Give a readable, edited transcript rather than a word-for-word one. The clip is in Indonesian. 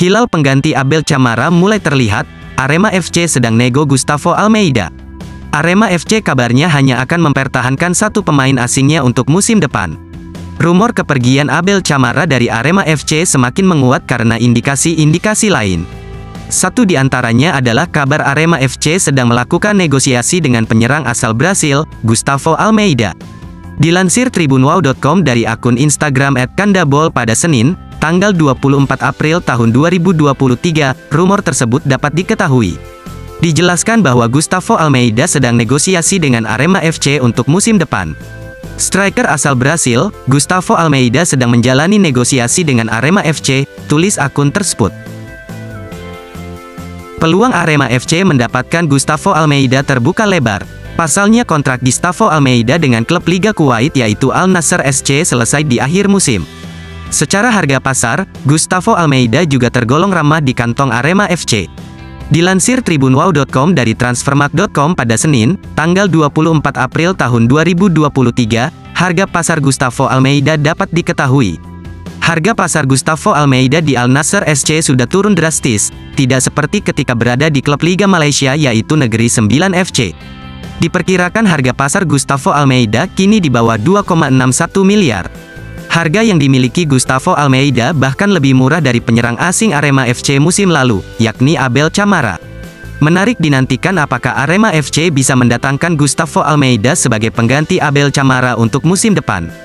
Hilal pengganti Abel Chamara mulai terlihat, Arema FC sedang nego Gustavo Almeida. Arema FC kabarnya hanya akan mempertahankan satu pemain asingnya untuk musim depan. Rumor kepergian Abel Chamara dari Arema FC semakin menguat karena indikasi-indikasi lain. Satu di antaranya adalah kabar Arema FC sedang melakukan negosiasi dengan penyerang asal Brasil, Gustavo Almeida. Dilansir tribunwow.com dari akun Instagram @kandabol pada Senin, tanggal 24 April tahun 2023, rumor tersebut dapat diketahui. Dijelaskan bahwa Gustavo Almeida sedang negosiasi dengan Arema FC untuk musim depan. Striker asal Brasil, Gustavo Almeida sedang menjalani negosiasi dengan Arema FC, tulis akun tersebut. Peluang Arema FC mendapatkan Gustavo Almeida terbuka lebar. Pasalnya kontrak Gustavo Almeida dengan klub Liga Kuwait yaitu Al Nassr SC selesai di akhir musim. Secara harga pasar, Gustavo Almeida juga tergolong ramah di kantong Arema FC. Dilansir tribunwow.com dari transfermarkt.com pada Senin, tanggal 24 April tahun 2023, harga pasar Gustavo Almeida dapat diketahui. Harga pasar Gustavo Almeida di Al Nassr SC sudah turun drastis, tidak seperti ketika berada di klub Liga Malaysia yaitu Negeri Sembilan FC. Diperkirakan harga pasar Gustavo Almeida kini di bawah 2,61 miliar. Harga yang dimiliki Gustavo Almeida bahkan lebih murah dari penyerang asing Arema FC musim lalu, yakni Abel Chamara. Menarik dinantikan apakah Arema FC bisa mendatangkan Gustavo Almeida sebagai pengganti Abel Chamara untuk musim depan.